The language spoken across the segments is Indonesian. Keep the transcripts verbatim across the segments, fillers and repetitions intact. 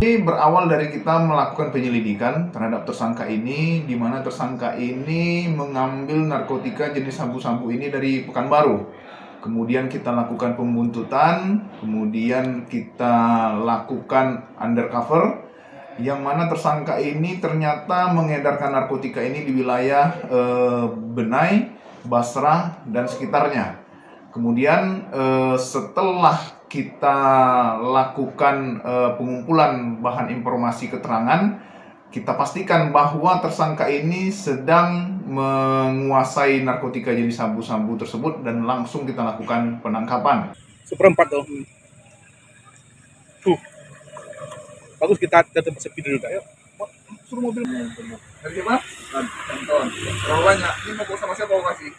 Ini berawal dari kita melakukan penyelidikan terhadap tersangka ini, di mana tersangka ini mengambil narkotika jenis sabu-sabu ini dari Pekanbaru. Kemudian kita lakukan pembuntutan, kemudian kita lakukan undercover, yang mana tersangka ini ternyata mengedarkan narkotika ini di wilayah e, Benai, Basrah, dan sekitarnya. Kemudian e, setelah kita lakukan e, pengumpulan bahan informasi keterangan, kita pastikan bahwa tersangka ini sedang menguasai narkotika jenis sabu-sabu tersebut dan langsung kita lakukan penangkapan. Seperempat tuh. Tuh. Bagus kita tetap sepi dulu kak. Yuk. Suruh mobil. Dari siapa? Anton. Berapa banyak? Ini mau sama siapa mau kasih?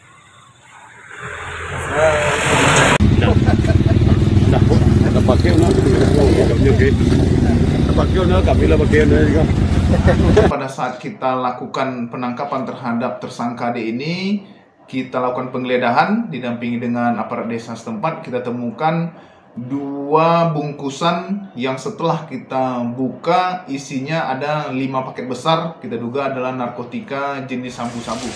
Pada saat kita lakukan penangkapan terhadap tersangka D ini, kita lakukan penggeledahan didampingi dengan aparat desa setempat. Kita temukan dua bungkusan yang setelah kita buka isinya ada lima paket besar, kita duga adalah narkotika jenis sabu-sabu.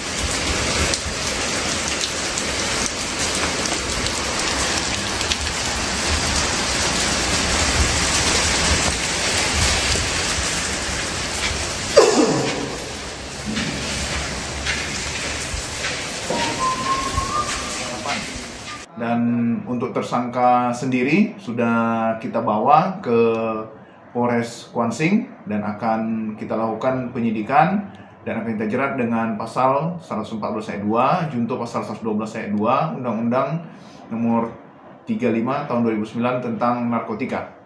Dan untuk tersangka sendiri sudah kita bawa ke Polres Kuansing dan akan kita lakukan penyidikan dan akan kita jerat dengan pasal seratus empat belas ayat dua, junto pasal seratus dua belas ayat dua Undang-Undang Nomor tiga puluh lima Tahun dua ribu sembilan tentang narkotika.